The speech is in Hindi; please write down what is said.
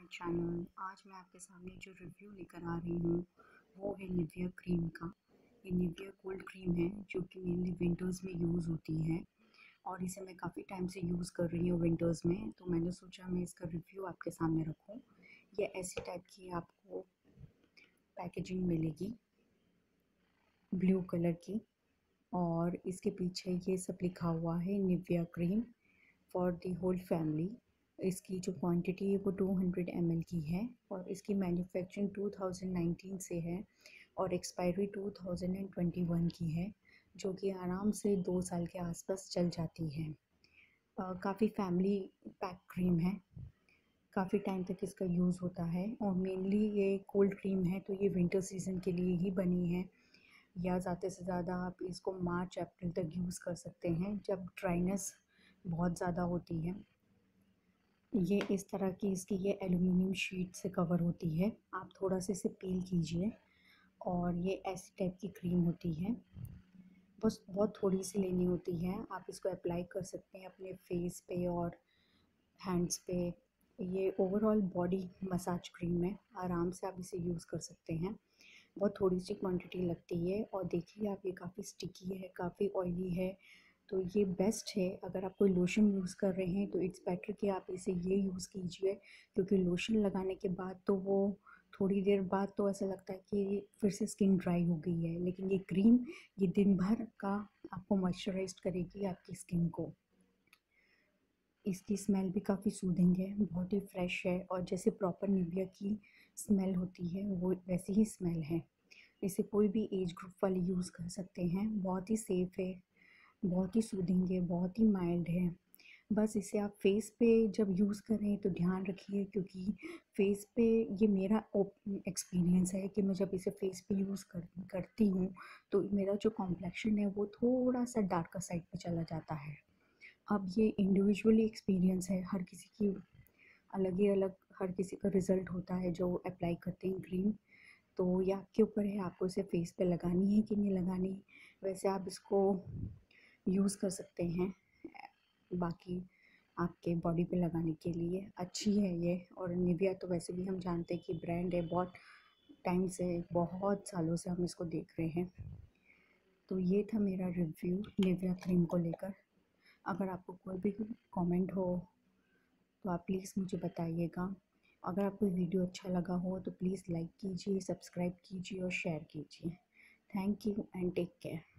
My channel. आज मैं आपके सामने जो रिव्यू लेकर आ रही हूँ वो है निविया क्रीम का। ये निविया कोल्ड क्रीम है जो कि मेनली विंटर्स में यूज़ होती है और इसे मैं काफ़ी टाइम से यूज़ कर रही हूँ विंटर्स में, तो मैंने सोचा मैं इसका रिव्यू आपके सामने रखूँ। ये ऐसी टाइप की आपको पैकेजिंग मिलेगी, ब्लू कलर की, और इसके पीछे ये सब लिखा हुआ है Nivea cream for the whole family. इसकी जो क्वांटिटी है वो 200 ml की है और इसकी मैन्युफैक्चरिंग 2019 से है और एक्सपायरी 2021 की है, जो कि आराम से 2 साल के आसपास चल जाती है। काफ़ी फैमिली पैक क्रीम है, काफ़ी टाइम तक इसका यूज़ होता है और मेनली ये कोल्ड क्रीम है तो ये विंटर सीज़न के लिए ही बनी है, या ज़्यादा से ज़्यादा आप इसको मार्च अप्रैल तक यूज़ कर सकते हैं जब ड्राइनेस बहुत ज़्यादा होती है। ये इस तरह की इसकी ये एल्युमिनियम शीट से कवर होती है, आप थोड़ा सा इसे पील कीजिए और ये ऐसी टाइप की क्रीम होती है। बस बहुत थोड़ी सी लेनी होती है, आप इसको अप्लाई कर सकते हैं अपने फेस पे और हैंड्स पे। ये ओवरऑल बॉडी मसाज क्रीम है, आराम से आप इसे यूज़ कर सकते हैं। बहुत थोड़ी सी क्वांटिटी लगती है और देखिए आप, ये काफ़ी स्टिकी है, काफ़ी ऑयली है, तो ये बेस्ट है। अगर आप कोई लोशन यूज़ कर रहे हैं तो इट्स बेटर कि आप इसे ये यूज़ कीजिए, क्योंकि लोशन लगाने के बाद तो वो थोड़ी देर बाद तो ऐसा लगता है कि फिर से स्किन ड्राई हो गई है, लेकिन ये क्रीम ये दिन भर का आपको मॉइस्चराइज करेगी आपकी स्किन को। इसकी स्मेल भी काफ़ी सूदिंग है, बहुत ही फ्रेश है और जैसे प्रॉपर निविया की स्मेल होती है वो वैसी ही स्मेल है। इसे कोई भी एज ग्रुप वाले यूज़ कर सकते हैं, बहुत ही सेफ़ है, बहुत ही सूदिंग है, बहुत ही माइल्ड है। बस इसे आप फेस पे जब यूज़ करें तो ध्यान रखिए, क्योंकि फेस पे ये मेरा एक्सपीरियंस है कि मैं जब इसे फेस पे यूज़ करती हूँ तो मेरा जो कॉम्प्लेक्शन है वो थोड़ा सा डार्कर साइड पे चला जाता है। अब ये इंडिविजुअली एक्सपीरियंस है, हर किसी की अलग ही अलग, हर किसी का रिज़ल्ट होता है जो अप्लाई करते हैं क्रीम। तो ये आपके ऊपर है, आपको इसे फेस पे लगानी है कि नहीं लगानी। वैसे आप इसको यूज़ कर सकते हैं बाकी आपके बॉडी पे लगाने के लिए, अच्छी है ये। और निविया तो वैसे भी हम जानते हैं कि ब्रांड है, बहुत टाइम से, बहुत सालों से हम इसको देख रहे हैं। तो ये था मेरा रिव्यू निविया क्रीम को लेकर। अगर आपको कोई भी कमेंट हो तो आप प्लीज़ मुझे बताइएगा। अगर आपको वीडियो अच्छा लगा हो तो प्लीज़ लाइक कीजिए, सब्सक्राइब कीजिए और शेयर कीजिए। Thank you and take care.